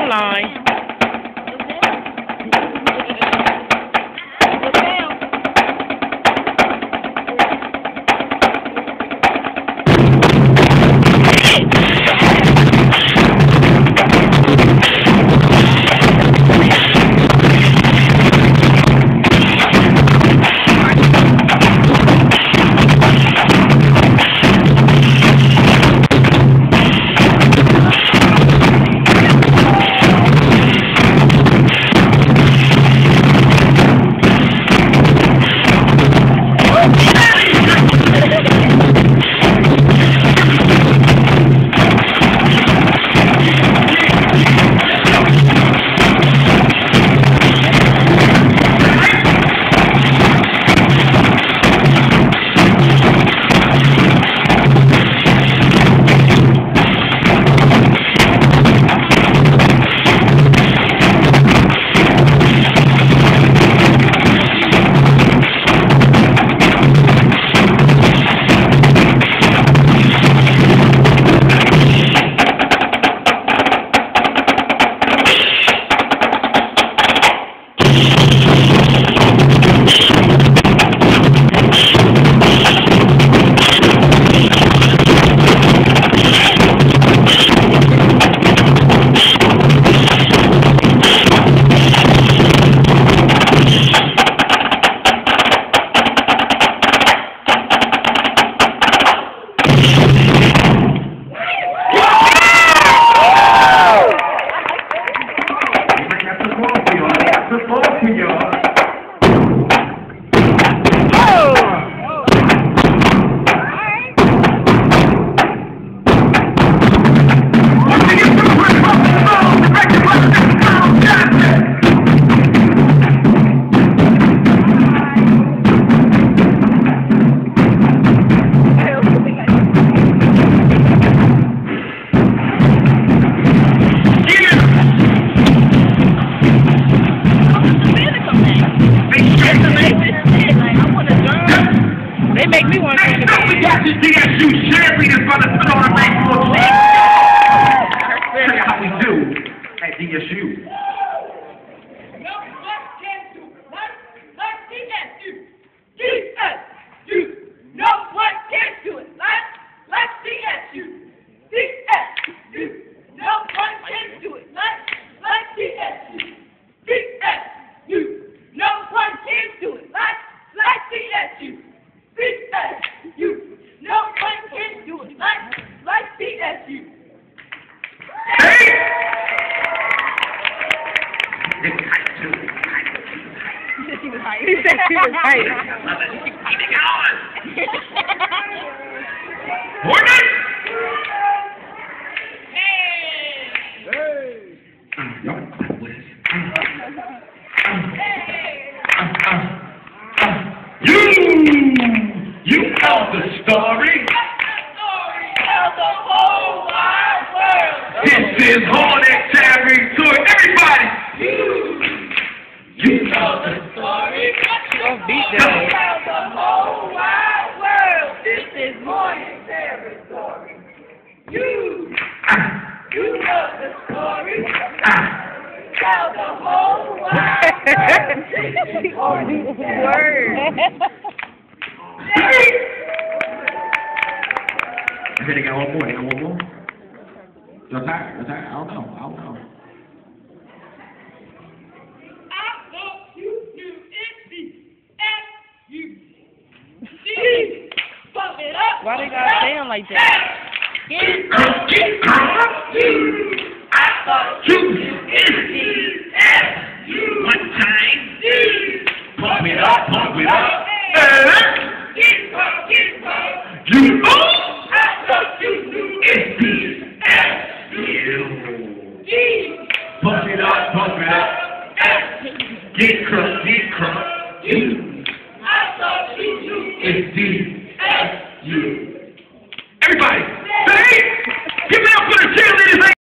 line. They make me want to. Next up, we got the DSU cheerleaders from the Florida Baseball League. That's how we do at DSU. He said she was right. Keep it going. Morgan! You know the story. Tell the whole wide world. This is Hornet territory. Everybody. You know the story. Don't beat them. Tell the whole wide world. This is Hornet territory. You know the story. Tell the whole wide world. This is Hornet territory. They got one more. They got one more. You're tired. You're tired. I don't know. I thought you knew it's the F-U-C. Pump it up. Why they gotta sound like that? I thought you knew it's the F-U. One time. Pump it up. Pump it up. Get pump. You know. I thought you knew it's the F-U. Pump it up. Pump it up. Get crunk. You. I thought you knew it's the F-U.